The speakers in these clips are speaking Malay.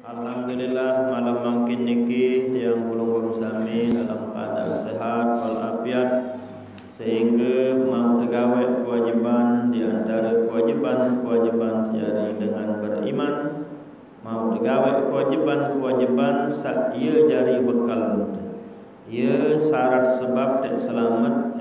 Alhamdulillah malam makin niki tiang bulung sami dalam keadaan sehat walafiat sehingga mau tergawe kewajiban di antara kewajiban jari dengan beriman, mau tergawe kewajiban ia jari bekal ia syarat sebab tak selamat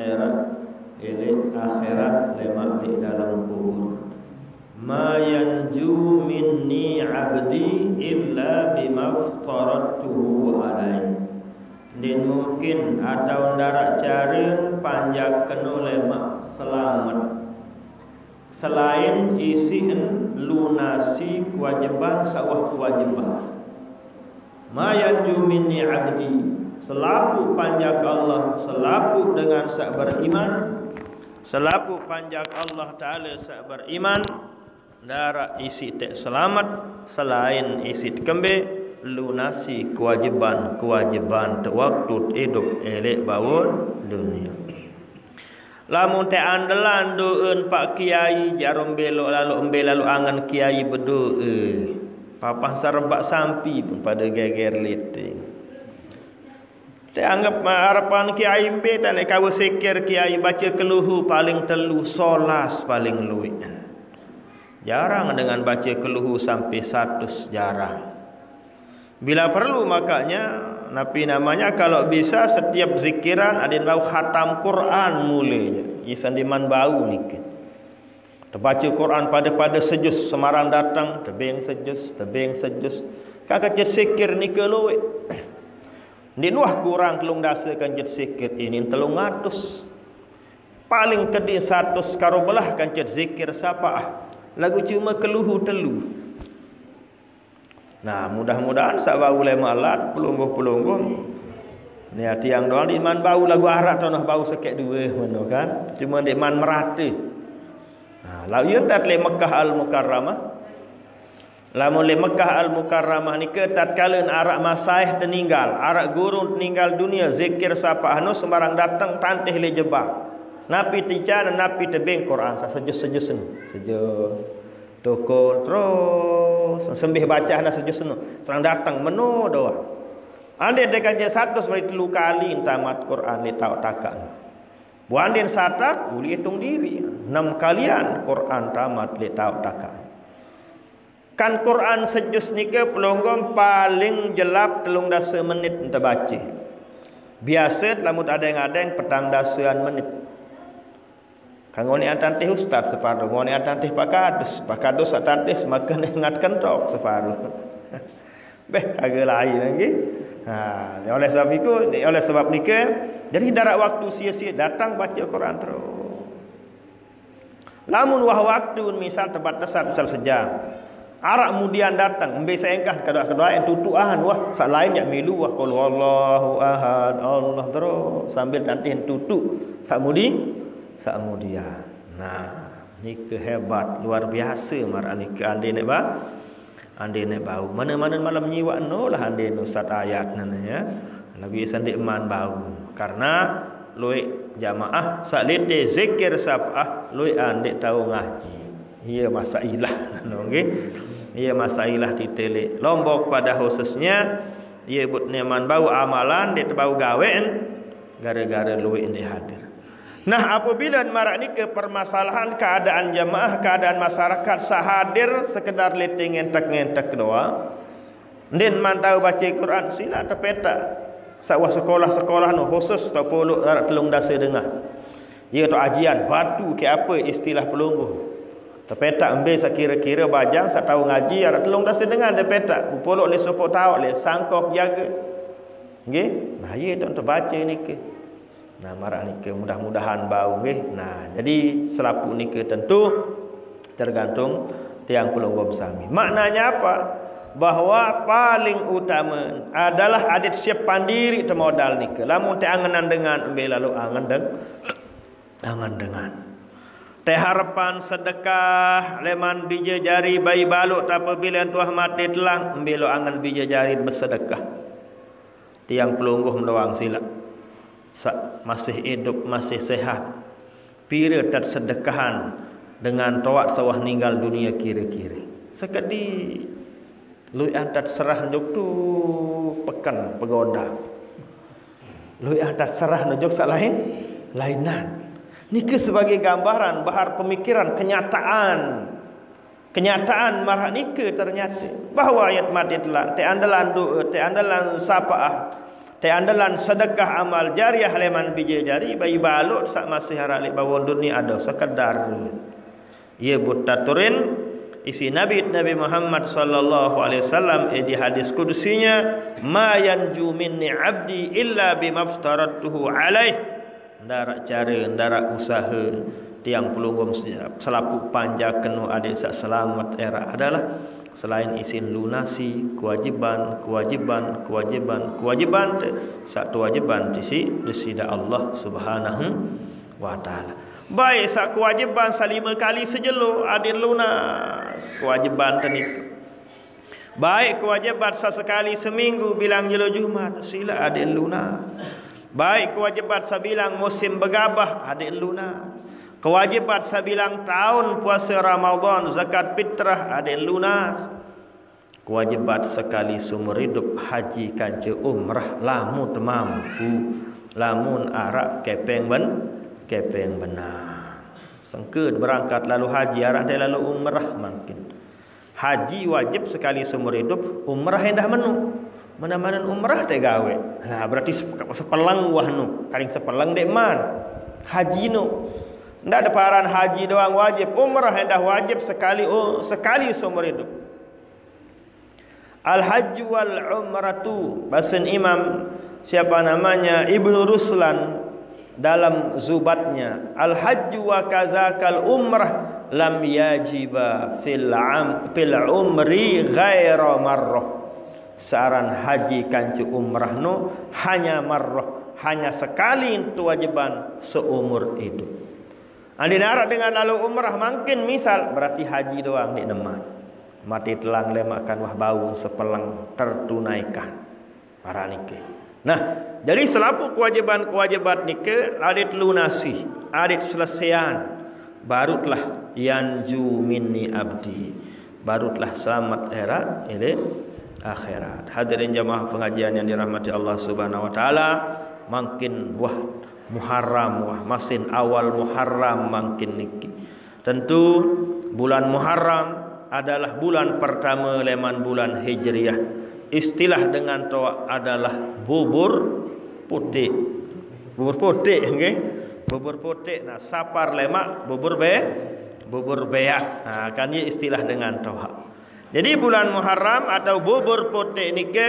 akhirat lemak di dalam kubur. Ma yanju minni abdi illa bimaftaratuhu alai. Dan mungkin atau darat cara panjang kena lemak selamat selain isiin lunasi kewajiban sawah kewajiban. Ma yanju minni abdi, selaku panjang Allah, selaku dengan sak beriman, selaku panjang Allah Ta'ala sak beriman, darah isi tak selamat selain isi kembe lunasi kewajiban waktu hidup elek bawon dunia. Lamun te andelan doeun pak kiai jarum belok lalu angan kiai bedo papah sarebak sampi pun pada geger leting. Te anggap harapan kiai mbe tak nek kawe sekir kiai baca keluhu paling telu solas paling luwih. Jarang dengan baca keluhu sampai 100 jarang. Bila perlu makanya Nabi namanya kalau bisa setiap zikiran ada bau khatam Quran mulanya. Isan diman bau nik. Terbaca Quran pada sejus semarang datang tebeng sejus. Kakak jet zikir nik luwe. Di nuah kurang telung dasa kan jet zikir ini 300. Paling kedi 100 karo belah kan jet zikir siapa lagu cuma keluhu telu. Nah, mudah-mudahan sak bau le malat pelungguh-pelungguh. Ni tiang doang di man bau lagu arat tonoh bau sekek dua ngono kan. Cuma di man merate. Nah, lalu yen tat le Mekah Al-Mukarramah. Lamun le Mekah Al-Mukarramah ni ke tatkala arak masaih teninggal, arak guru teninggal dunia zikir sapa anu sembarang datang tantih le jebak. Napi tica dan napi tebeng Quran sejus dokol terus sembih baca na sejus serang datang menu doa ande dekan je 100 bari 3 kali tamat Quran li tau takan bu andin satak uli hitung diri 6 kalian Quran tamat li tau takan kan Quran sejus nike pelonggong paling jelap 3 menit enta baca biasa lamun ada yang petang dasuan menit. Kanggo ni antantih ustaz separuh, ngoni antantih pak kadus antantih semakin ingatkan tok separuh. Beh agak lain lagi. Oleh sebab nikah, jadi darat waktu sia-sia datang baca Quran terus. Lamun waktu misal terbatasan misal sejam. Arak kemudian datang, ambil sayangkah kedua yang tutuan sak lain yak milu qul wallahu ahad Allah terus sambil tantih tutu sak kemudian. Nah, ni kehebat luar biasa marah ni ke ande nek bau. Mana-mana malam nyiwak no lah ande no sat ayat nana ya. Lagi sandik man bau. Karena luik jamaah saklite zikir sabah luik ande tahu ngaji. Ia masailah nano nggih. Ia masailah ditelek. Lombok pada khususnya ia but neman bau amalan dia bau gawen gara-gara luik inde hadir. Nah, apabila marak ni ke permasalahan keadaan jamaah, keadaan masyarakat sahadir sekedar leting ngentek doa. Din mantau baca Quran sila terpeta. Sawah sekolah-sekolah no khusus tak puluk darat telung dasa dengar. Ia tu ajian batu ke apa istilah pelungguh. Terpeta ambil sekira-kira bajang sak tahu ngaji darat telung dasa dengar terpeta. Puluk le sopok tahu le sangkok jaga. Nggih? Nah, ia tu terbaca ni ke. Nah, marak ni mudah-mudahan bau nggih. Nah, jadi selapu ni tentu tergantung tiang pelonggom sami. Maknanya apa? Bahwa paling utama adalah adat siap pandiri temodal ni ke. Lamun te anganan dengan ambil lalu angan dengan. Teh harapan sedekah leman bija jari bayi baluk tak apabila tuah mati telang ambil angan bija jari bersedekah. Tiang pelungguh meluang silap. Masih hidup, masih sehat. Pira tak sedekahan dengan tawak sawah ninggal dunia kira-kira. Sekedi Lui antat serah njuk tu pekan pegoda. Lui antat serah njuk sak lain lainan. Niki sebagai gambaran bahar pemikiran kenyataan. Kenyataan marah niki ternyata bahawa ayat mati telah te andalan doa, te andalan sapaah, te andalan sedekah amal jariah leman biji jari bayi balut sak masih harap bawon dunia ada sekedar. Ia buttaturin isi Nabi Muhammad sallallahu alaihi wasallam di hadis kudusinya, ma yanju minni abdi illa bimaftaratuhu alaih. Ndara cara, ndara usaha tiang pelunggum selapu panjang kenu adik sak selamat era adalah selain isin lunasi kewajiban satu wajiban disida Allah Subhanahu wa taala. Baik sak kewajiban salima kali sejelo adil lunas kewajiban tenik. Baik kewajiban sesekali seminggu bilang jelo Jumat sila adil lunas. Baik kewajiban sabilang musim begabah adil lunas. Kewajiban sabilang tahun puasa Ramadan zakat fitrah adil lunas. Kewajiban sekali seumur hidup haji kanca umrah lamun mampu lamun arak kepeng benar. Sengkeut berangkat lalu haji arak dia lalu umrah makin. Haji wajib sekali seumur hidup, umrah hendah menu. Mana-mana umrah teh gawe. Nah berarti sepelang wah nu, karing sepelang dek man. Haji nu. Ndak ada paran haji doang wajib, umrah hendah wajib sekali seumur hidup. Al-hajj wal umratu bahasan Imam siapa namanya Ibnu Ruslan dalam zubatnya, al-hajj wa kazakal umrah lam yajiba fil umri ghaira marrah. Saran haji kancu umrah no hanya marrah, hanya sekali itu wajiban seumur hidup. Andi narak dengan lalu umrah makin misal berarti haji doang di neman. Mati telang lemakan wah bau sepelang tertunaikan para nike. Nah, jadi selapu kewajiban nike adit lunasi, adit selesaian, barutlah yanju minni abdi, barutlah selamat era ini akhirat. Hadirin jamaah pengajian yang dirahmati Allah Subhanahu wa taala, makin wah Muharram wah masin awal Muharram makin niki. Tentu bulan Muharram adalah bulan pertama leman bulan Hijriah. Istilah dengan toa adalah bubur putih. Bubur putih nggih. Bubur putih. Nah, sapar lemak bubur beak. Nah, kan ini istilah dengan toa. Jadi bulan Muharram atau bubur putih niki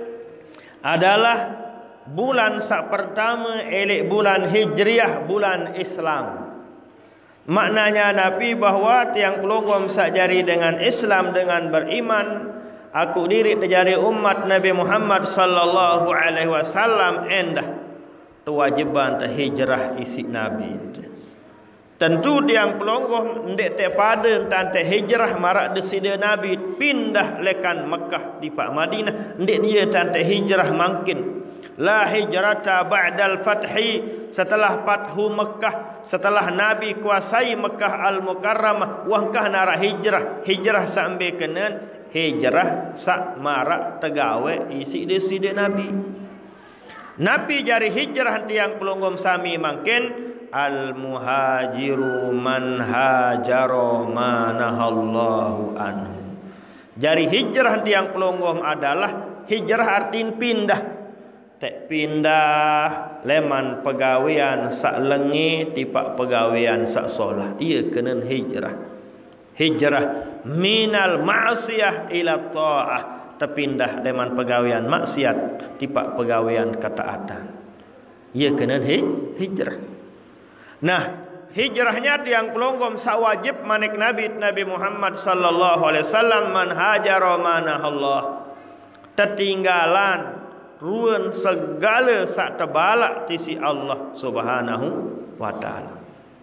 adalah bulan sak pertama elek bulan Hijriah, bulan Islam. Maknanya Nabi bahwa tiang pelonggom sak jari dengan Islam dengan beriman, aku diri terjadi umat Nabi Muhammad sallallahu alaihi wasallam endah kewajiban hijrah isi Nabi. Tentu tiang pelonggom ndek te pada tante hijrah marak desida Nabi pindah lekan Mekah di Pak Madinah ndek dia tante hijrah mungkin. La hijrata ba'dal fathi, setelah fathu Mekah, setelah Nabi kuasai Mekah al-Mukarramah wangkah nara hijrah sampai kenen hijrah sak marak tegawe isi deside Nabi. Nabi jari hijrah tiang pelonggom sami mangkin al-muhajiru man hajaro manahallahu anhu. Jari hijrah tiang pelonggom adalah hijrah artin pindah. Tek pindah leman pegawean sak lengi tipak pegawean sak solah. Ia kena hijrah. Hijrah minal ma'siyah ila ta'ah. Terpindah leman pegawean maksiat tipak pegawean ketaatan. Ia kena hijrah. Nah, hijrahnya tiang pelonggom sawajib manik Nabi Muhammad sallallahu alaihi wasallam man hajara manahallah. Tertinggalan ruan segala sak terbalak tisi Allah Subhanahu wa taala.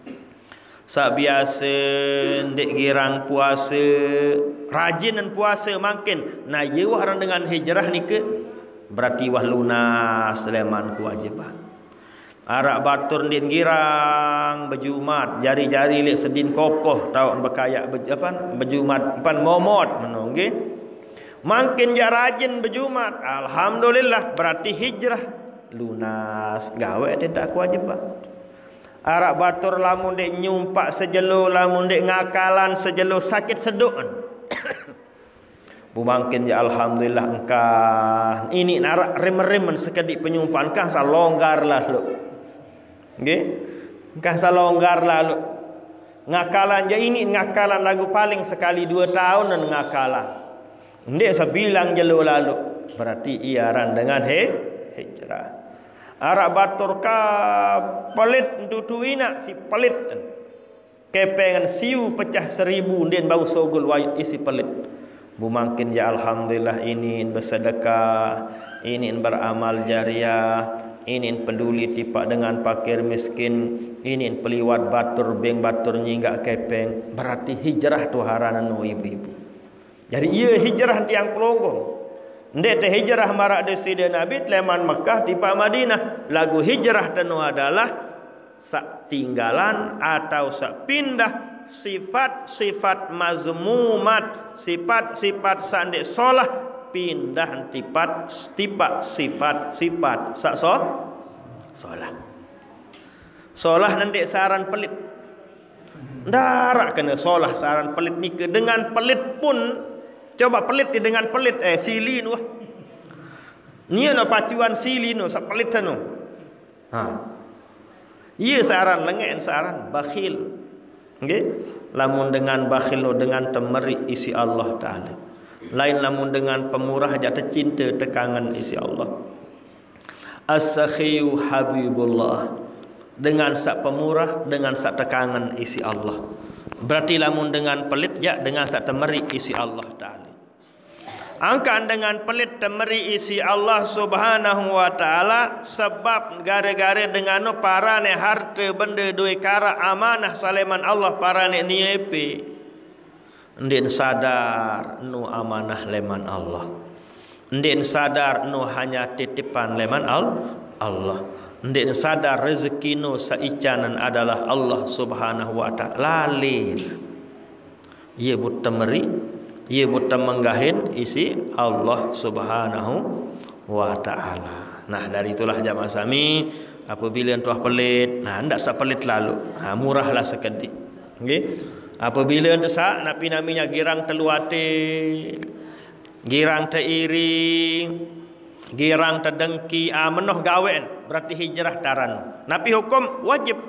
Sak biasa ndek girang puasa, rajinan puasa makin. Nah, ye wah dengan hijrah ni ke berarti wah lunas leman kewajiban. Arak batur din girang berjumat, jari-jari lek sedin kokoh tahun berkayak berjumat pan momot menunggu. Makin ja rajin berjumat, alhamdulillah, berarti hijrah lunas, gawe tidak kewajiban. Arak batur lamun dek nyumpak sejelo, lamun dek ngakalan sejelo, sakit sedukan. Bumangkin ya alhamdulillah engkah ini narak remen-remen sekedik penyumpaan kah salonggar lah lo. Nggih. Engkah salonggar lah lo. Ngakalan ya ini ngakalan lagu paling sekali 2 tahun dan ngakalan. Ndek sebilang jelo lalu. Berarti iaran dengan hijrah. Arak batur ka pelit tutuina si pelit. Kepengen siu pecah 1000 den bau sogul wayut isi pelit. Bumangkin ya alhamdulillah ini bersedekah, ini beramal jariah, ini peduli tipak dengan fakir miskin, ini peliwat batur beng batur nyinggak kepeng. Berarti hijrah tu haranan ibu-ibu. Jadi ia hijrah tiang pelonggong. Ndek teh hijrah marak de sida Nabi leman Mekah tipak Madinah. Lagu hijrah tenu adalah sak tinggalan atau sak pindah sifat-sifat mazmumat, sifat-sifat sandek solah pindah tipak sifat-sifat sak solah. Solah nanti saran pelit. Darak kena solah saran pelit ni ke dengan pelit pun. Coba pelit dengan pelit silin wah. Nia no pacuan silin no sak pelit no. Ia saran lengen saran bakhil. Nggih. Lamun dengan bakhil no dengan temeri isi Allah taala. Lain lamun dengan pemurah jatuh cinta tekangan isi Allah. As-sakhiyu habibullah. Dengan sak pemurah dengan sak tekangan isi Allah. Berarti lamun dengan pelit ya dengan sak temeri isi Allah taala. Angkan dengan pelit temeri isi Allah subhanahu wa ta'ala. Sebab gara-gara dengan no parane harta benda duit kara amanah saleman Allah parane niepe. Ndin sadar nu amanah leman Allah. Ndin sadar nu hanya titipan leman Allah. Ndin sadar rezeki nu saicanan adalah Allah subhanahu wa ta'ala. Lalin. Ia but temeri. Ia buta menggahin isi Allah subhanahu wa ta'ala. Nah dari itulah jamaah sami, apabila tuah pelit, nah hendak sak pelit lalu, murahlah sekedik. Okay? Apabila desak napi namanya girang teluate, girang teiri, girang terdengki, menoh gawen, berarti hijrah taran. Napi hukum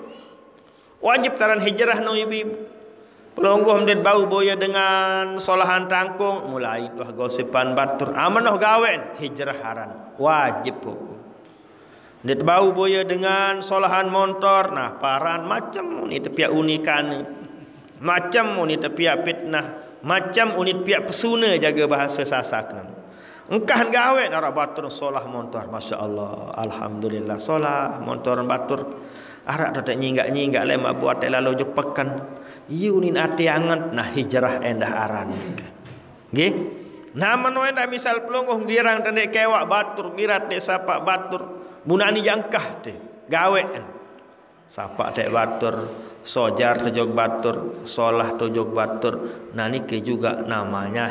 wajib taran hijrah no ibu. Pelonggoh mdet bau boya dengan solahan tangkung mulai tuah gosipan batur amanoh gawen hijrah haran wajib hukum. Mdet bau boya dengan solahan motor nah paran macam ni tepiak unikan macam ni tepiak fitnah macam unit piak pesuna jaga bahasa sasakna. Engkah gawen arah batur solah motor masya-Allah alhamdulillah solah motor batur arak tak nyinggak-nyinggak lemak buat lalu juk pekan. Yunin ati anget nah hijrah endah aran. Nggih. Nah mano endah misal pelonggoh girang tendek kewak batur girat dek sapak batur munani jangkah teh gawean. Sapak dek batur sojar tujog batur solah tujog batur nah niki juga namanya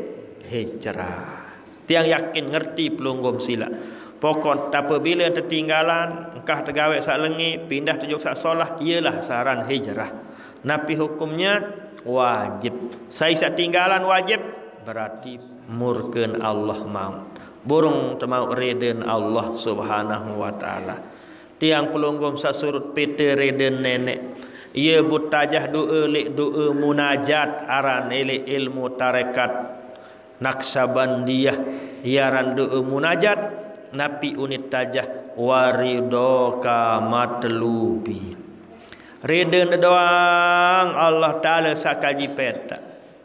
hijrah. Tiang yakin ngerti pelonggoh sila. Pokok apabila tertinggalan engkah tergawe sak lengi pindah tujog sak solah ialah saran hijrah. Napi hukumnya wajib. Saya tinggalan wajib berarti murken Allah mau. Burung temau reden Allah subhanahu wa ta'ala. Tiang pelunggum sasurut pete reden nenek. Ia butajah doa lek doa munajat aran ele ilmu tarekat Naqsabandiyah iaran doa munajat napi unit tajah waridoka matlubi. Reden doang Allah Ta'ala sakaji peta.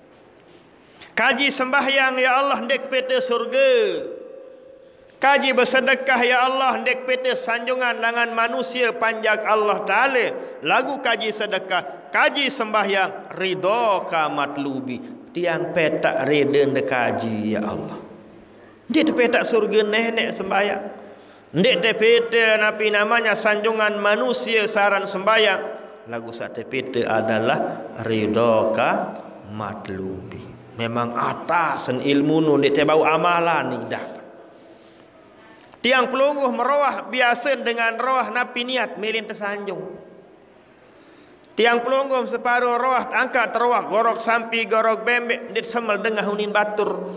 Kaji sembahyang ya Allah ndek peta surga. Kaji bersedekah ya Allah ndek peta sanjungan langan manusia panjak Allah Ta'ala. Lagu kaji sedekah, kaji sembahyang ridho ka matlubi. Tiang peta reden de kaji ya Allah. Ndek peta surga nenek sembahyang. Ndek peta napi namanya sanjungan manusia saran sembahyang. Lagu sate pete adalah ridho ka matlubi. Memang atas ilmu nu dek bau amalan ni dah. Tiang pelungguh meroah biasa dengan roah napi niat melin tersanjung. Tiang pelungguh separuh roah angkat teroah gorok sampi gorok bembek dit semal dengah hunin batur.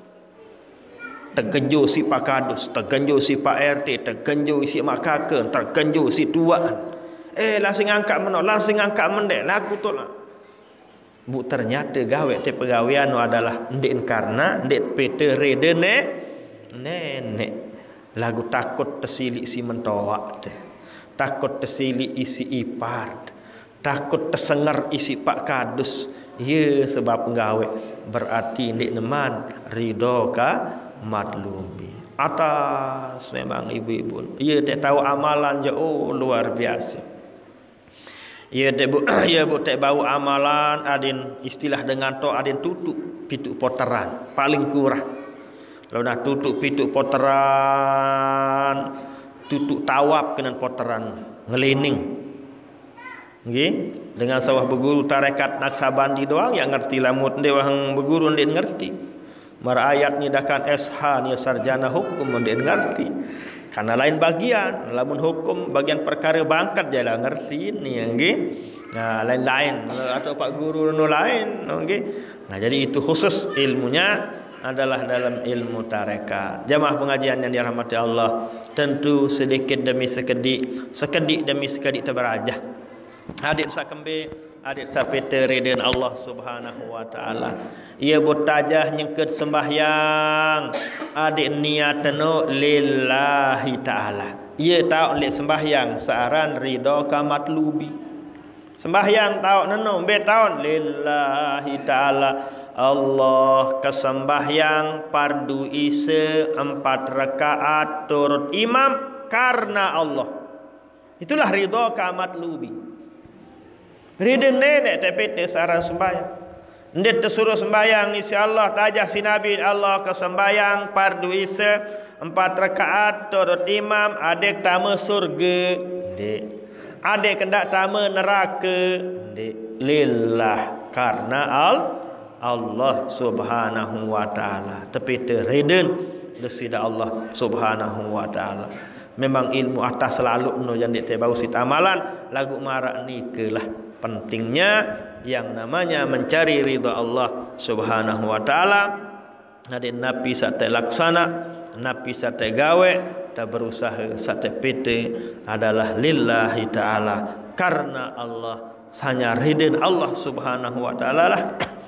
Tergenju si Pak Kadus, tergenju si Pak RT, tergenju si Mak Kakek, tergenju si tuaan. Langsung angkat menok, langsung angkat mendek, laku tolak. Bu ternyata gawe te pegawaian adalah ndek karena ndek pete rede nenek. Lagu takut tersilik si mentoak te. Takut tersilik isi ipar. Takut tersengar isi Pak Kadus. Ya sebab gawe berarti ndek neman ridho ka madlumi. Atas memang ibu-ibu. Ya tak tahu amalan je luar biasa. Ya bu tak bau amalan adin istilah dengan to adin tutup pituk poteran paling kurang. Kalau nak tutup pituk poteran, tutup tawab kena poteran ngelining. Nggih, dengan sawah berguru tarekat Naksabandi doang yang ngerti lamut dewa hang berguru ndik ngerti. Mar ayat ni dakan SH ni sarjana hukum ndik ngerti. Karena lain bagian, lamun hukum bagian perkara bangkat je lah ngerti ni nggih. Nah, lain-lain atau pak guru no lain nggih. Nah, jadi itu khusus ilmunya adalah dalam ilmu tarekat. Jamaah pengajian yang dirahmati Allah, tentu sedikit demi sekedik demi sekedik terberajah. Hadir sakembe, hadir sapete ridin Allah Subhanahu wa taala. Ia bertajah nyengket sembahyang. Adik niat no lillahi taala. Ia tahu lek sembahyang searan ridho ka matlubi. Sembahyang tahu neno be tahun lillahi taala. Allah kesembahyang fardu isya 4 rakaat turut imam karena Allah. Itulah ridho ka matlubi. Ridho nenek tapi searan sembahyang. Ndet tersuruh sembahyang isi Allah tajah si Nabi Allah ke sembahyang fardu isya 4 rakaat turut imam adek tama surga dek adek kendak tama neraka dek lillah karena Allah Subhanahu wa taala tapi ridho desida Allah Subhanahu wa taala. Memang ilmu atas selalu no yang dek bau sit amalan lagu marak ni kelah pentingnya yang namanya mencari ridha Allah Subhanahu wa taala. Hadin napi sate laksana, napi sate gawe, ta berusaha sate pete adalah lillahi taala karena Allah hanya ridin Allah Subhanahu wa taala lah.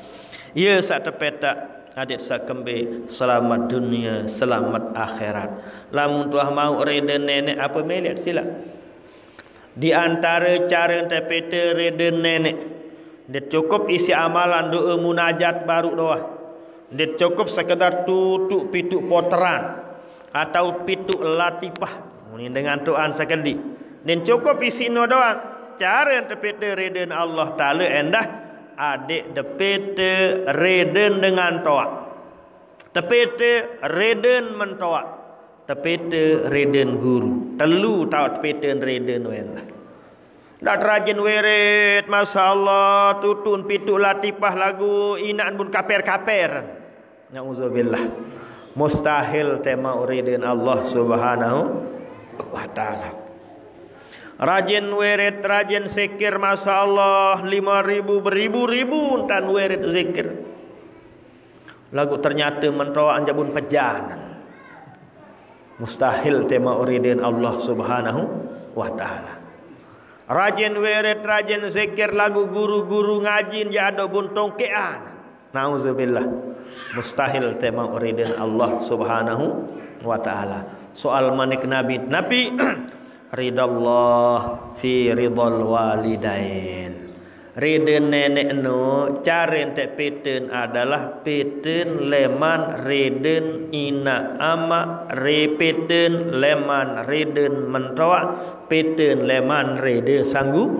Ya sate peta adik sakembe selamat dunia selamat akhirat. Lamun tuah mau ridin nenek apa melihat sila. Di antara cara interpreter reden nenek, dia cukup isi amalan doa munajat baru doa. Dia cukup sekedar tutup pituk poteran atau pituk latifah. Ini dengan tuan sekali. Dan cukup isi no doang. Cara interpreter reden Allah Taala endah adik depete reden dengan toa. Tepete reden mentoa. Tepete reden guru. Telu tahu tepete reden wena. Dak rajin weret masyaallah tutun pituk latifah lagu inaan bun kaper-kaper. Nauzubillah. Mustahil tema reden Allah Subhanahu wa taala. Rajin weret rajin zikir masyaallah 5.000 beribu-ribu tan weret zikir. Lagu ternyata mentoa anjabun pejanan. Mustahil tema uridin Allah Subhanahu wa taala. Rajin weret rajin zikir lagu guru-guru ngajin ya ada buntung kean. Nauzubillah. Mustahil tema uridin Allah Subhanahu wa taala. Soal manik Nabi ridallah fi ridal walidain. Riden nenek no cara entek peten adalah peten leman reden ina ama repeten leman reden mentoa peten leman rede sanggu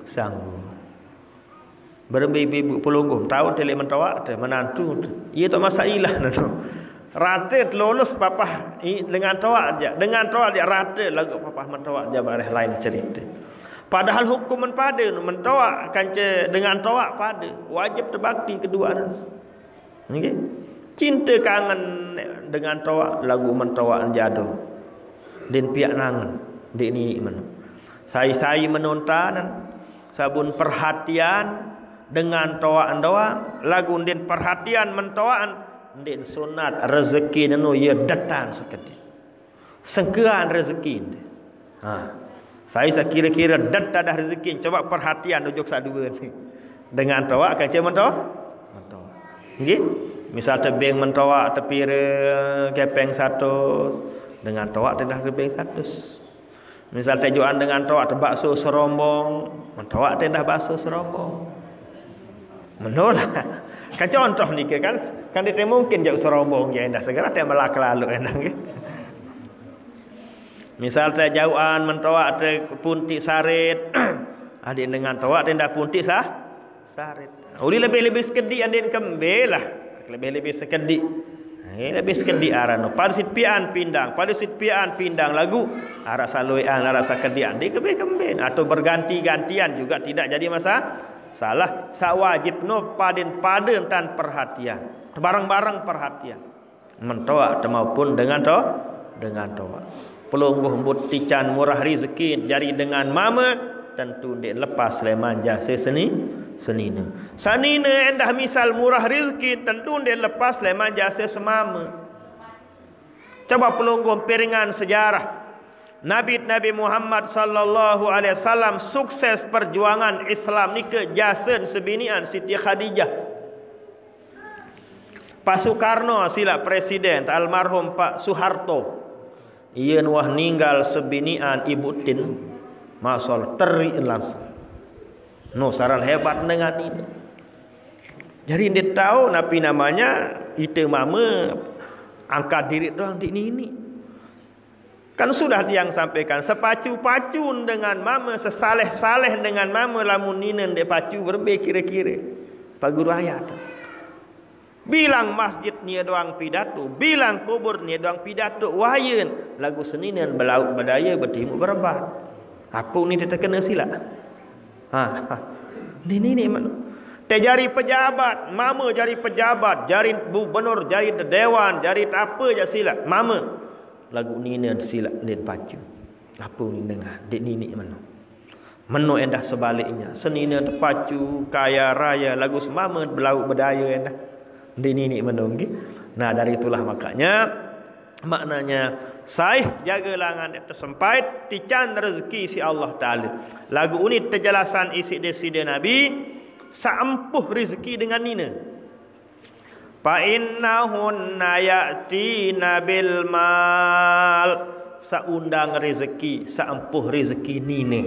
berbibi pelungguh tahu tele mentoa te menantu ia tak masailah no rata lulus papa dengan toa aja rata lagu papa mentoa aja bareh lain cerita. Padahal hukum menpada mentoa kanca dengan toa pada wajib terbakti kedua. Okey. Cinta kangen dengan toa lagu mentawak jadu. Den piak nangan dek ni mana. Saya menonton sabun perhatian dengan toaan doa lagu den perhatian mentoaan den sunat rezeki nanu ya datang sekali. Sengkean rezeki. Saya kira-kira datang dah rezeki coba perhatian ujuk sadua ni. Dengan toa kaca mentoa. Okey. Misal tebing mentawak tepi kepeng 100 dengan tawak tendah kepeng 100. Misal tujuan dengan tawak bakso serombong, mentawak tendah bakso serombong. Menolak. Kan contoh ni kan dia mungkin jauh serombong ya endah segera dia melak lalu endah ke. Misal jauhan mentawak te puntik sarit. Adik dengan tawak tendah puntik sarit. Uli lebih sekedi andin kembelah. Lebih sekedik. Lebih sekedik arano. Pada sit pian pindang lagu arah saluian arah sakedian di kemben atau berganti-gantian juga tidak jadi masalah. Sawajib no paden tan perhatian. Barang-barang perhatian. Mentoa maupun dengan toa. Pelungguh butican murah rezeki jari dengan mama tentu dia lepas leman jasa senina. Sanina endah misal murah rezeki tentu dia lepas leman jasa semama. Coba pelungguh piringan sejarah. Nabi Muhammad sallallahu alaihi wasallam sukses perjuangan Islam ni ke jasa sebinian Siti Khadijah. Pak Soekarno sila presiden almarhum Pak Soeharto. Ia nuah ninggal sebinian Ibu Tin. Masal teri langsung. No saran hebat dengan ini. Jadi dia tahu napi namanya itu mama angkat diri doang di ini. Kan sudah yang sampaikan sepacu-pacun dengan mama, sesaleh-saleh dengan mama lamun ninen de pacu berbe kira-kira. Pak Guru ayat. Bilang masjid ni doang pidato, bilang kubur ni doang pidato, wayeun lagu seninen belauk badaya bertimu berbat. Apa ni dia terkena sila? Ini mana? Teh jari pejabat, mama jari pejabat, jari gubernur, jari dewan, jari apa je sila. Mama lagu ni sila len pacu. Apa ni dengar? Dek ni mana? Meno endah sebaliknya. Senina terpacu, kaya raya lagu semama belauk berdaya endah. Dek ni mana nggih? Nah, dari itulah maknanya saya jaga langan tersempait tican rezeki si Allah Ta'ala. Lagu ini terjelasan isi desida Nabi seampuh rezeki dengan nina. Fa innahunna ya'tina bil mal. Saundang rezeki, seampuh rezeki nina.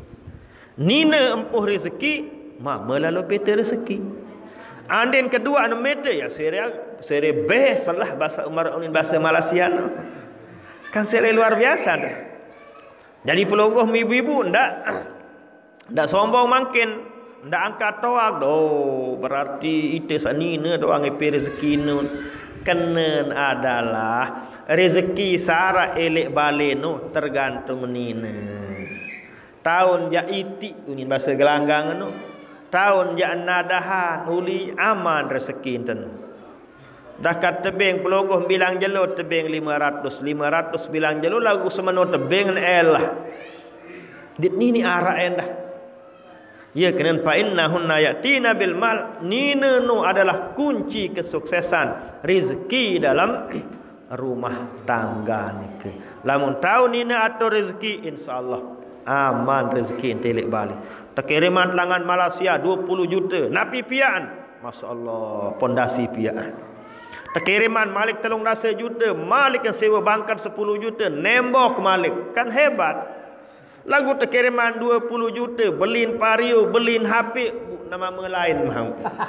Nina empuh rezeki, mama lalu peta rezeki. Andin kedua anu meter ya sere best lah bahasa bahasa Malaysia no. Kan sere luar biasa dah. Jadi pelungguh ibu-ibu ndak sombong makin ndak angkat toak berarti itu sanina doang epi rezeki nun. Kenen adalah rezeki sara elek balik no tergantung nina. Tahun ja iti unin bahasa gelanggang no. Tahun ja nadahan uli aman rezeki enten. Dah kat tebing pelungguh bilang jelo tebing 500 bilang jelo lagu semeno tebing elah. Dit ni arah endah. Ya kenen fa innahunna yatina bil mal. Nina no adalah kunci kesuksesan rezeki dalam rumah tangga ni. Lamun tahu nina atur rezeki insyaallah aman rezeki telik balik. Terkiriman langan Malaysia 20 juta. Napi piaan. Masya-Allah, pondasi piaan. Terkiriman Malik telung rasa juta. Malik yang sewa bangkat 10 juta. Nembok Malik. Kan hebat. Lagu terkiriman 20 juta. Belin pario, belin HP. Nama lain mau.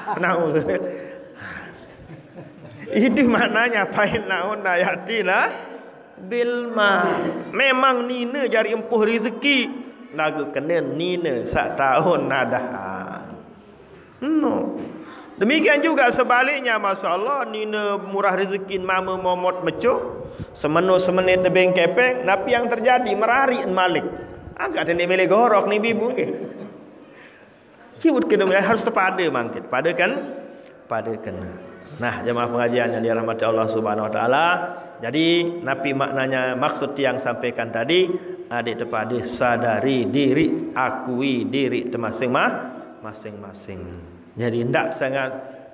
Itu maknanya pain naun ayatina bilma. Memang nina jari empuh rezeki. Lagu kenen nina sak tahun nadahan. No. Demikian juga sebaliknya masya-Allah nina murah rezeki mama momot mecuk semenu semenit tebing kepeng napi yang terjadi merari Malik. Agak tende mele gorok ni bibu nggih. Kibut kena harus tepada mangkit. Padakan. Nah, jemaah pengajian yang dirahmati Allah Subhanahu wa taala. Jadi, napi maknanya maksud yang sampaikan tadi, adik tepadi sadari diri, akui diri masing-masing. Jadi ndak sangat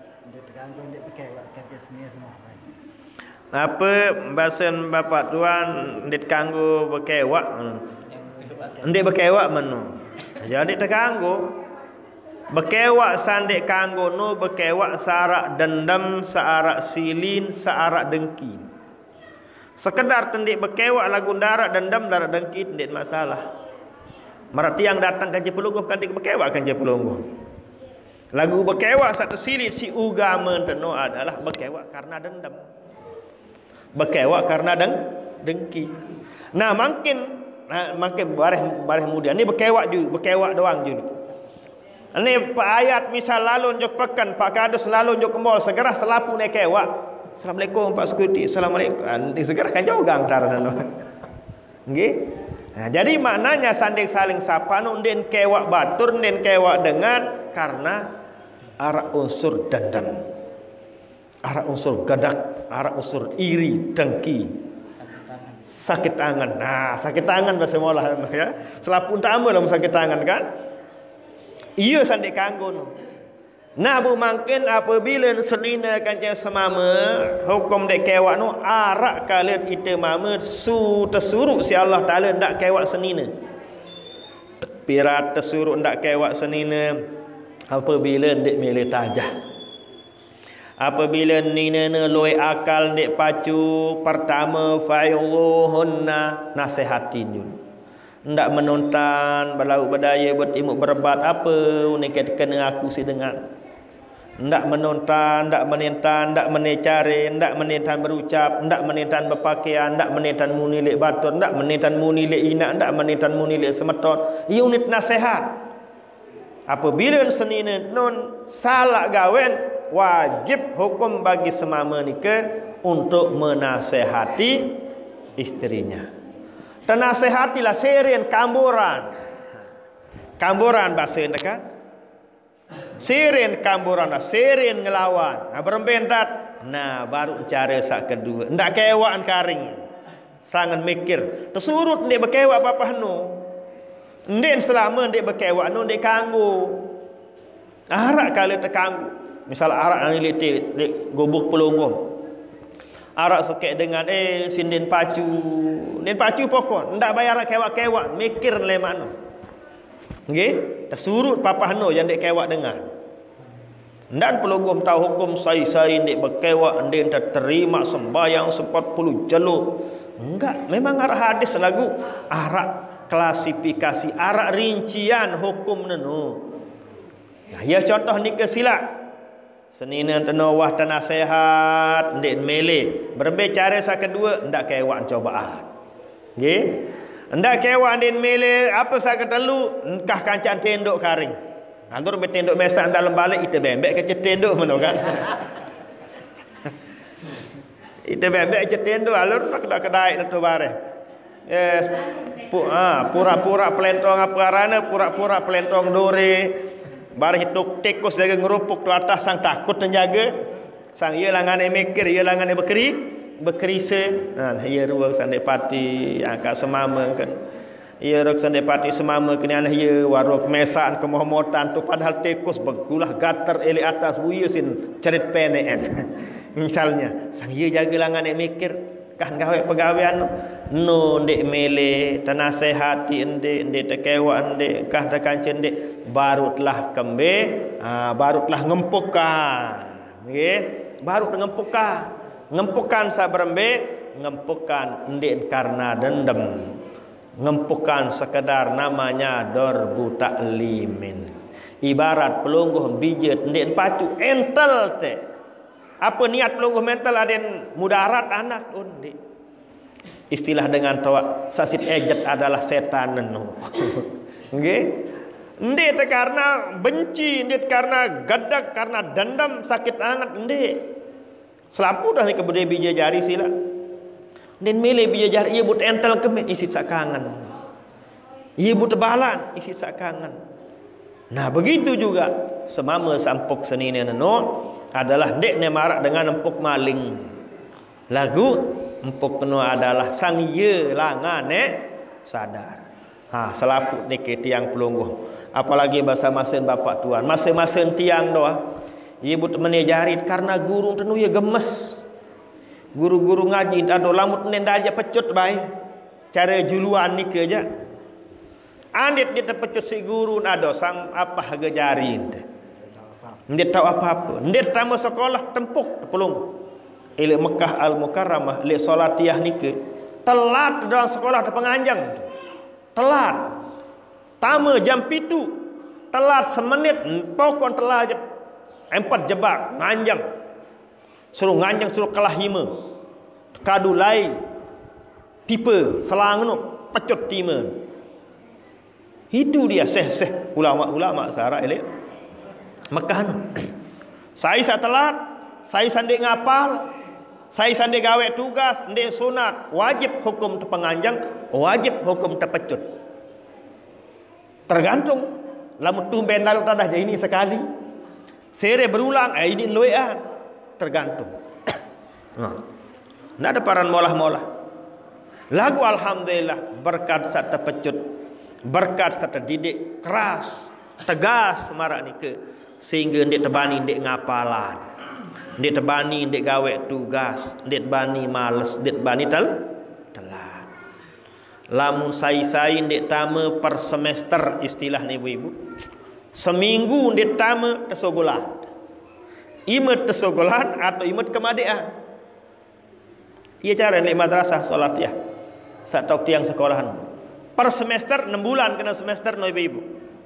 apa bahasa bapak tuan ndik kanggo berkewak. Ndik berkewak menu. Jadi terganggu. Berkewak sandek kanggo no berkewak sarak dendam, searak silin, searak dengki. Sekedar tendik berkewak lagu darat dendam, darat dengki tendik masalah. Merati yang datang kanji pelungguh kandik berkewak kanji pelungguh. Lagu berkewak satu silin si ugama teno adalah berkewak karena dendam. Berkewak karena dengki. Nah makin bareh kemudian ni berkewak doang juga. Ini ayat misal lalu njok pekan Pak Kadus lalu njok kemol segera selapu nek kewak. Assalamualaikum Pak Sekuti. Assalamualaikum. Ini segera kan jauh antara nano. Nggih. Nah, jadi maknanya sanding saling sapa nu den kewak batur den kewak dengan karena arak unsur dendam. Arak unsur gadak, arak unsur iri, dengki. Sakit tangan. Nah, sakit tangan bahasa molah ya. Selapu tamu lah sakit tangan kan? Ia sandek kanggo no. Nah bu mungkin apabila senina kancing semama hukum dek kewak no arak kalian ite mama su tersuruh si Allah Taala ndak kewak senina. Pirat tersuruh ndak kewak senina apabila dek milih tajah. Apabila nina loi akal dek pacu pertama fa'illuhunna nasihatin dulu. Ndak menonton berlauk berdaya bertimuk berbat apa unik kena aku si dengar. Ndak menonton, ndak menentan, ndak menecare, ndak menentan berucap, ndak menentan berpakaian, ndak menentan munilik batur, ndak menentan munilik inak, ndak menentan munilik semeton. Unit nasihat. Apabila senina non salah gawen wajib hukum bagi semama nikah untuk menasehati istrinya. Tenasehatilah serian kamburan. Kamburan bahasa ini kan? Serian kamburan, serian ngelawan. Nah berembentat. Nah baru cara sak kedua. Ndak kewaan karing. Sangat mikir. Tersurut ndek berkewak apa hanu. Ndek selama ndek berkewak nu ndek kanggo. Arak kali terkanggu. Misal arak yang liti gubuk pelunggung. Arak sekek dengan sinden pacu. Nen pacu pokok ndak bayar kewak-kewak mikir le makno. Nggih, dah surut papahno yang dek kewak dengar. Ndan pelugum tahu hukum sai-sai ndek berkewak ndek terima sembayang 40 jeluk. Enggak, memang arak hadis lagu arak klasifikasi, arak rincian hukum nenu. Nah, ya contoh nikah silap. Senina teno wah nasihat ndek mele berbe cara sa kedua ndak kewak cobaan nggih ndak kewak ndek mele apa sa ketelu engkah kancan tendok karing antur be tendok mesak dalam balik ite bembek ke tendok meno kan ite bembek ke tendok alur nak kedai itu bare yes pura-pura pelentong apa arana pura-pura pelentong dore. Bar hituk tikus jaga ngerupuk tu atas sang takut menjaga. Sang ia langane mikir, ia langane berkerise. Nah, ia ruang sandek pati angkat semama kan. Ia rok sandek pati semama kena ia warok mesaan kemohomotan tu padahal tikus begulah gater eli atas buya sin cerit PNN. Misalnya, sang ia jaga langane mikir kan gawe pegawaian no ndek mele tanasehati ndek tekewa ndek kah tekancen ndek baru telah kembe baru telah ngempukan nggih baru ngempukan sabrembe ngempukan ndek karena dendam ngempukan sekedar namanya dorbu taklimin ibarat pelungguh bijet ndek pacu entel teh. Apa niat pelungguh mental aden mudarat anak undi. Istilah dengan tawa sasit ejet adalah setan nenu. Nggih. Ndek karena benci, ndek karena gadak, karena dendam sakit angat ndek. Selapu dah ni kebudaya bija jari sila. Den mele bija jari ia but entel kemet isi sak kangen. Ia but balan isi sak kangen. Nah begitu juga semama sampuk senina neno adalah dek ne marak dengan empuk maling. Lagu empuk kena adalah sang ye langan sadar. Selaput ni ke tiang pelungguh. Apalagi bahasa masen bapak tuan. Masing-masing tiang doa. Ia but menejarit karena guru tenu ya gemes. Guru-guru ngaji ado lamut nenda aja pecut baik. Cara juluan ni ke aja. Andit dia terpecut si guru ado sang apa gejarin. Ndet tahu apa-apa. Ndet tamu sekolah tempuk pelungguh. Ile Mekah Al-Mukarramah le solatiyah ni ke. Telat dalam sekolah terpenganjang. Telat. Tama jam 7. Telat semenit pokok telat 4 jebak nganjang. Suruh nganjang suruh kalah hima. Kadu lain. Tipe selang nu pecut tima. Itu dia seh-seh ulama-ulama sara elek Mekah nu. Saya telat, saya sandek ngapal, saya sandek gawe tugas, ndek sunat, wajib hukum terpenganjang, wajib hukum terpecut. Tergantung. Lamun tumben lalu tadah jadi ini sekali. Sere berulang, ini loean. Tergantung. Nggak ada paran molah-molah. Lagu alhamdulillah berkat saat terpecut, berkat saat terdidik keras, tegas marak ni ke, sehingga ndek tebani ndek ngapalan, ndek tebani ndek gawe tugas, ndek tebani males, ndek tebani telat. Lamun sai-sai ndek tama per semester istilah ni ibu-ibu. Seminggu ndek tama tersogolan. Imet tersogolan atau imet kemadean. Ia cara ndek madrasah solat ya. Sak tok tiang sekolahan. Per semester 6 bulan kena semester no ibu-ibu.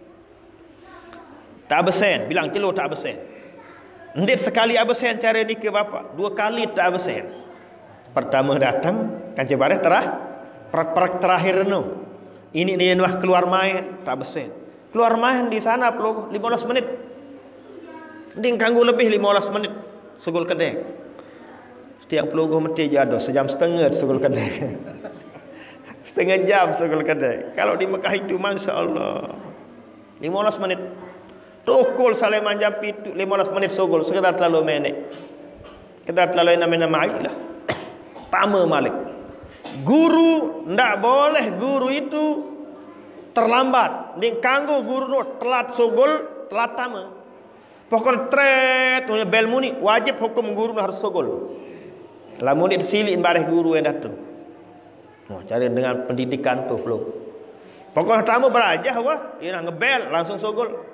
Tak absen, bilang kilo tak absen. Ndek sekali absen cara ni ke bapa, 2 kali tak absen. Pertama datang kan cebareh perak terakhir no. Ini dia wah keluar main tak absen. Keluar main di sana peluk 15 menit. Nding kanggo lebih 15 menit segul kedai. Tiang pelungguh mesti jado sejam setengah segul kedai. Setengah jam segul kedai. Kalau di Mekah itu masya-Allah 15 menit. Tukul Saleman jam 7 15 menit sogol sekedar terlalu menek. Kita terlalu nama lah. Tama malik. Guru ndak boleh guru itu terlambat. Ning kanggo guru no telat sogol, telat tama. Pokok tret bel muni wajib hukum guru harus sogol. Lamun disilin bareh guru yang datang. Cari dengan pendidikan tu belum. Pokok tamu berajah wah, ia ngebel langsung sogol.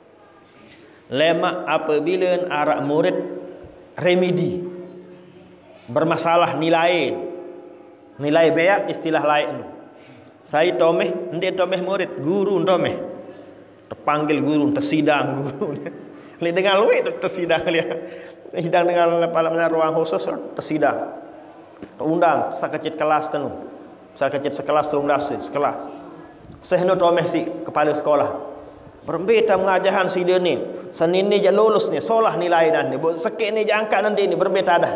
Lema apabila arak murid remedi bermasalah nilai beak istilah lain. Saya tomeh, ndek tomeh murid, guru tomeh. Terpanggil guru, tersidang guru. Dengan luwe tersidang dia. Sidang dengan kepala ruang khusus tersidang. Terundang sakecit kelas tu. Sakecit sekelas tu undang sekelas. Sehno tomeh si kepala sekolah. Berbeda mengajahan si dia ni. Senin ni je lulus ni, solah nilai dan ni. Sekit ni je angkat nanti ni, berbeda dah.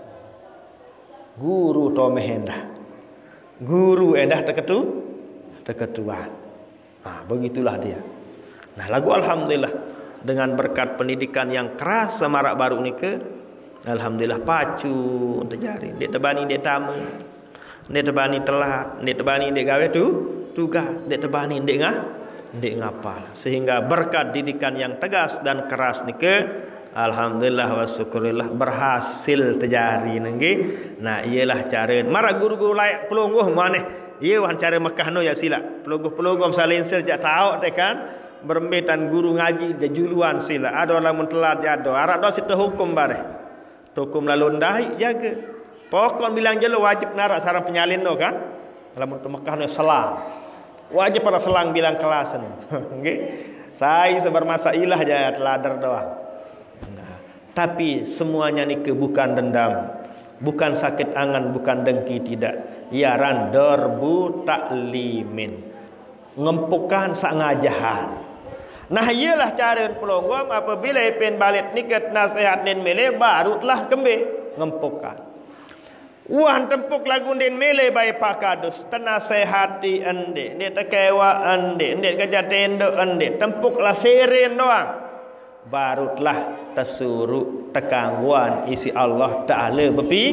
Guru tomeh endah. Guru endah terketuan. Begitulah dia. Nah, lagu alhamdulillah dengan berkat pendidikan yang keras semarak baru ni ke, alhamdulillah pacu untuk jari. Dek tebani dek tamu. Dek tebani telat, dek tebani dek gawe tu tugas, dek tebani dek ngapal. Sehingga berkat didikan yang tegas dan keras ni ke, alhamdulillah wa syukurillah berhasil terjadi nenggi. Nah, ialah cara mara guru-guru layak pelungguh maneh. Ia wan cara Mekah no ya sila. Pelungguh-pelungguh salin sejak tahu tekan berembetan guru ngaji jajuluan sila. Ada orang telat jado. Arak do situ hukum bareh. Hukum lalu ndai jaga. Pokok bilang jelo wajib narak sarang penyalin no kan. Dalam Mekah no selang. Wajib pada selang bilang kelasan. Nggih. Saya sebermasailah aja teladar doang. Nah, tapi semuanya ni bukan dendam, bukan sakit angan, bukan dengki, tidak. Ya randor bu taklimin. Ngempukan sak ngajahan. Nah, iyalah cara pelonggom apabila pen balik niket nasihat nen mele baru telah kembe ngempukan. Wan tempuk lagu den mele bai pakadus tenasehati ende ne tekewa ende kerja tendo ende tempuk lah seren doang barutlah tersuruh tekangguan isi Allah Ta'ala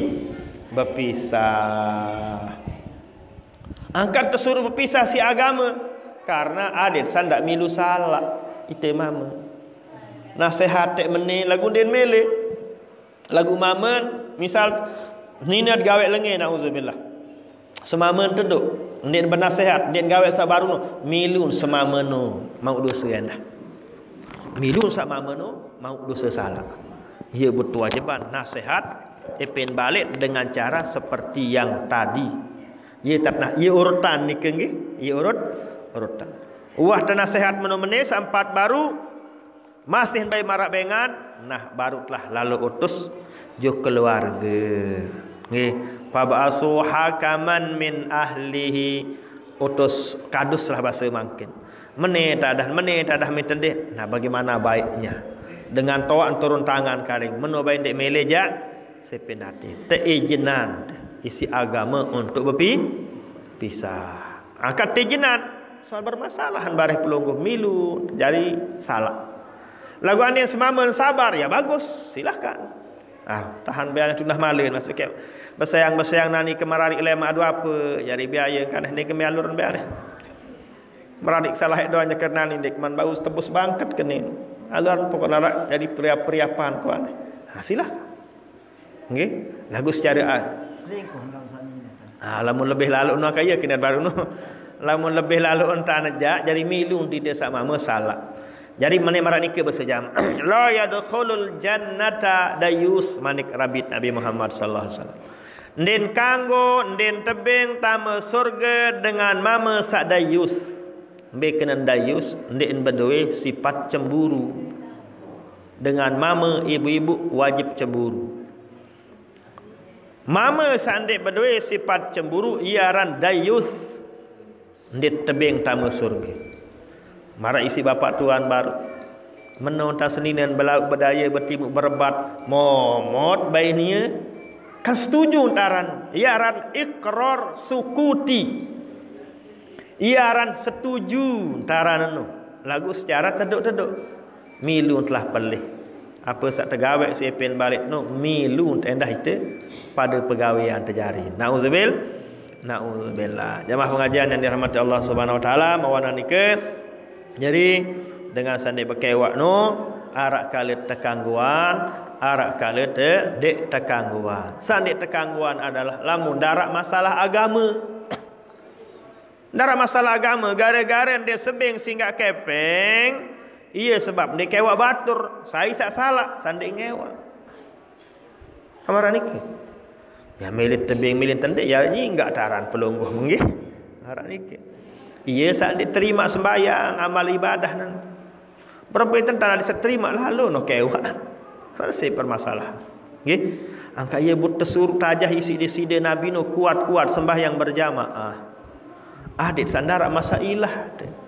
berpisah. Angkat tersuruh berpisah si agama karena adik sandak milu salah itu mama. Nasihat tek meni lagu den mele lagu mamen misal ninat gawe lengan auzubillah semamen teduk ndin bernasihat ndin gawe sabaruno milun semameno mau dosa anda milun samameno mau dosa salah. Ia berkewajiban nasihat epen balik dengan cara seperti yang tadi. Ia tak nak ia urutan ni kengge ia urutan wah tan nasihat meno-mene sampat baru masih bayi marak bengan nah barutlah lalu utus jo keluarga nggih fab'asu hakaman min ahlihi utus kaduslah bahasa mangkin mene tadah minta deh. Nah bagaimana baiknya dengan toan turun tangan karing meno bae ndek meleja sepenati teijinan isi agama untuk berpisah. Angkat teijinan soal bermasalahan bareh pelungguh milu jadi salah. Lagu ane semamen sabar ya bagus silahkan. Tahan biar tundah malin masuk ke besayang nani kemarari lema adu apa jadi biaya kan ni kemialur biar meradik salah doanya karena indik man bagus tebus bangket kenin agar pokoknya jadi periapan kuan. Silahkan. Nggih lagu secara lamun lebih lalu no kaya kena baru no lamun lebih lalu entah najak jadi milu di desa mama salah. Jadi manik marah nikah bersejam. La yadkhulul jannata dayus manik rabit Nabi Muhammad sallallahu alaihi wasallam. Ndin kanggo ndin tebing tama surga dengan mama sak dayus. Mbe kena dayus ndin bedoe sifat cemburu. Dengan mama ibu-ibu wajib cemburu. Mama sandik bedoe sifat cemburu iaran dayus ndit tebing tama surga. Marah isi bapak tuan baru menonton seninan belauk berdaya bertimuk berebat momot bayinya kan setuju taran iaran ikrar sukuti iaran setuju taran no lagu secara teduk-teduk milu telah pelih apa sak tegawe siapin balik no milu endah itu pada pegawaian terjadi na'udzubillah jamaah pengajian yang dirahmati Allah Subhanahu wa taala mawana nikah. Jadi dengan sandi bekewak no arak kali tekangguan arak kali dek tekangguan sandi tekangguan adalah lamun darak masalah agama gara-gara dia sebing singgah kepeng iya sebab dia kewak batur saya sak salah sandi ngewak amaran iki ya milit tebing milit tendek ya ni enggak taran pelungguh menggih arak niki. Ia saat diterima sembahyang amal ibadah nan. Perempuan tentang diterima lalu no kewak. Selesai permasalahan. Nggih. Angka ia but tersuruh tajah isi side Nabi no kuat-kuat sembahyang berjamaah. Adik sandara masailah.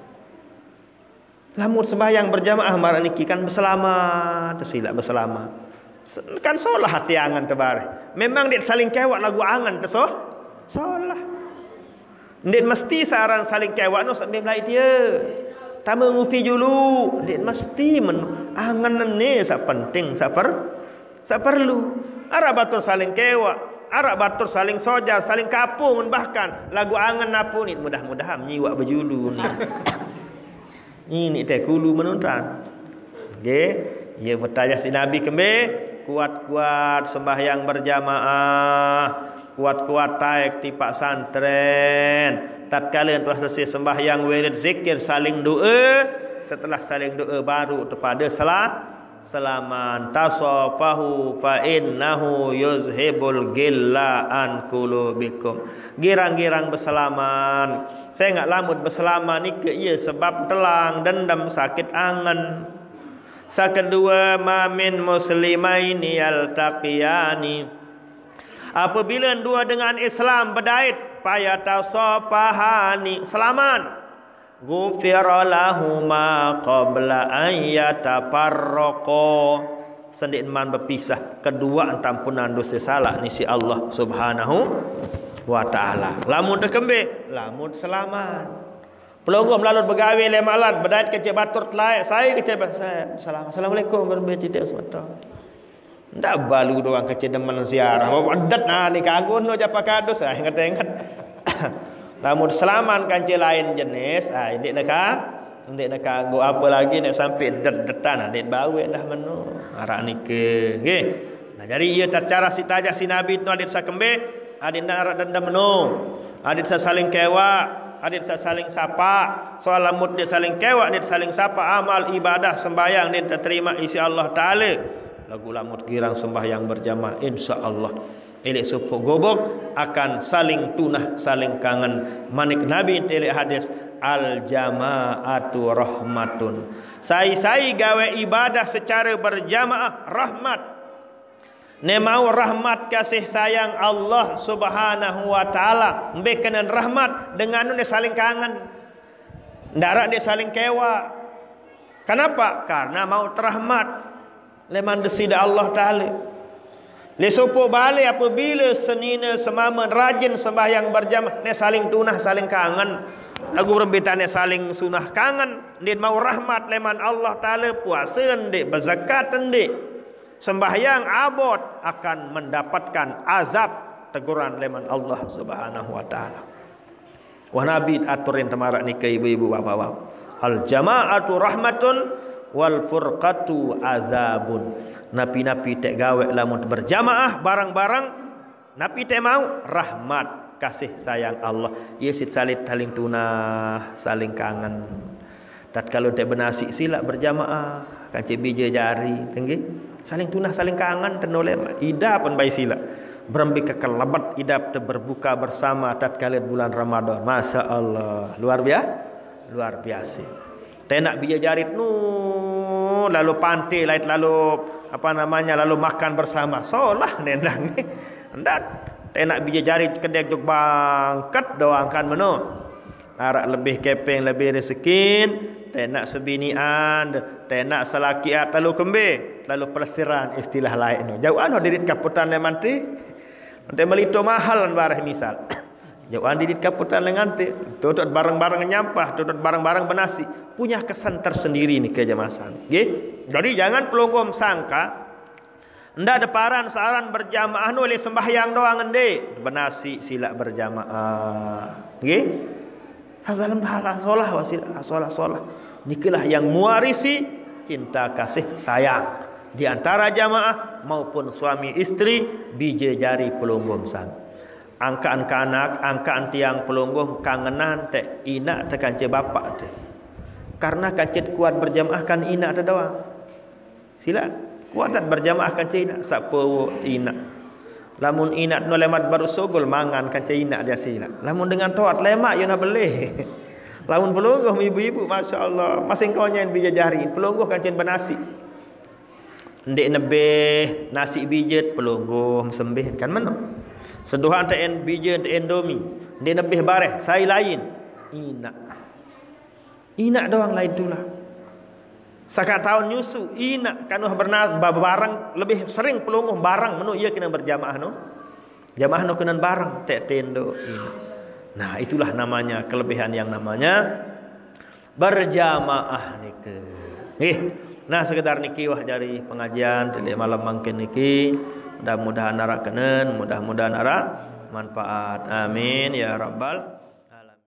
Lamun sembahyang berjamaah marah niki kan berselamat, tersilap berselamat. Kan solah hati angan tebar. Memang dia saling kewak lagu angan tesoh. Solah. Ndin mesti saran saling kewak no sambil mulai dia. Tama ngufi dulu. Ndin mesti angan ne sak penting sak perlu. Ara batur saling kewak, ara batur saling sojar, saling kapung bahkan lagu angan napun ni mudah-mudahan nyiwak berjulu ni. Ini teh kulu menonton. Nggih, ia bertanya si Nabi kembe kuat-kuat sembahyang berjamaah. Kuat-kuat taik tipak santren tatkala telah selesai sembahyang wirid zikir saling doa setelah saling doa baru kepada selaman tasafahu fa innahu yuzhibul gilla an qulubikum girang-girang berselaman saya enggak lamut berselaman ni ke ia sebab telang dendam sakit angan sakedua mamin muslimaini yaltaqiyani apabila dua dengan Islam berdait payatasafahani selaman ghufira lahuma qabla an yatafarraqa sendin man berpisah kedua antampunan dosa salah ni si Allah Subhanahu wa taala lamun tekembe lamun selamat Pelonggom lalu begawe le malat bedait ke batur telai saya ke saya assalamualaikum berbe tidak semata. Ndak balu doang ke demen ziarah. Adat nah ni kagun no japa kadus ingat-ingat. Namun selaman kanci lain jenis indik nak go apa lagi nak sampai det-detan indik bau dah menu arak nike nggih. Nah jadi ia cara si tajah si nabi tu adik sakembe adik nak arak dendam menu adik saling kewa adik saling sapa soal lamut dia saling kewa dia saling sapa amal ibadah sembahyang dia terima isi Allah taala lagu lamut girang sembahyang berjamaah insyaallah elek supuk gobok akan saling tunah saling kangen manik nabi telek hadis al jamaatu rahmatun sai gawe ibadah secara berjamaah rahmat ne mau rahmat kasih sayang Allah Subhanahu wa taala mbekanan rahmat dengan ne saling kangen ndarak dia saling kewa kenapa karena mau terahmat leman desida Allah taala. Le sopo balik apabila senina semaman rajin sembahyang berjamaah ne saling tunah saling kangen lagu rembitan ne saling sunah kangen dia mau rahmat leman Allah taala puasa ndek berzakat ndek sembahyang abot akan mendapatkan azab teguran leman Allah Subhanahu wa taala. Wah nabi aturin temarak ni ke ibu-ibu bapak-bapak al jamaatu rahmatun wal furqatu azabun. Napi-napi tek gawe lamun berjamaah barang-barang napi tek mau rahmat kasih sayang Allah. Ia sit salit saling tunah saling kangen. Dat kalau tek benasi sila berjamaah kancik bija jari tinggi saling tunah saling kangen tenolem ida pun bayi sila berembi kekelebat idap berbuka bersama tatkala bulan Ramadan. Masya Allah luar biasa. Tenak bija jarit lalu pantai lalu lalu makan bersama solah nendang ndak tenak bija jarit kedek jog bangkat doangkan menu arak lebih kepeng lebih rezekin tenak sebinian tenak salakiat lalu kembe lalu pelesiran istilah lain jauhan dirit kaputan lemanti nanti melito mahal barah misal jauhan dirit kaputan lenganti tutut barang-barang nyampah tutut barang-barang benasi punya kesan tersendiri nih kejamasan nggih. Jadi jangan pelonggom sangka ndak ada paran saran berjamaah oleh sembahyang doang ende benasi sila berjamaah nggih. Sasalam taala solah wasilah solah nikilah yang mewarisi cinta kasih sayang di antara jamaah maupun suami istri bije jari pelonggom sang angkaan kanak angkaan tiang pelonggom kangenan tek ina tekan ce bapak te karena kancet kuat berjamaah kan ina ada doang sila kuat berjamaah kan ce ina sapo ina lamun ina no lemat baru sogol mangan kan ce ina dia sila lamun dengan toat lemak yo na beleh lamun pelonggom ibu-ibu masyaallah masing kaunya bija jari pelonggom kancen benasi ndek nebeh nasi bijet pelonggom sembih kan meno seduhan teen bijet endomi ndek nebeh bareh sai lain ina doang lain tulah sakat tahun nyusu ina kanuh bernah barang lebih sering pelonggom barang menu ia kena berjamaah no jamaah no kena barang tek tendo ina. Nah itulah namanya kelebihan yang namanya berjamaah niki. Nah sekedar niki wah dari pengajian tadi malam mangkin niki mudah-mudahan arak kenen mudah-mudahan arak manfaat amin ya rabbal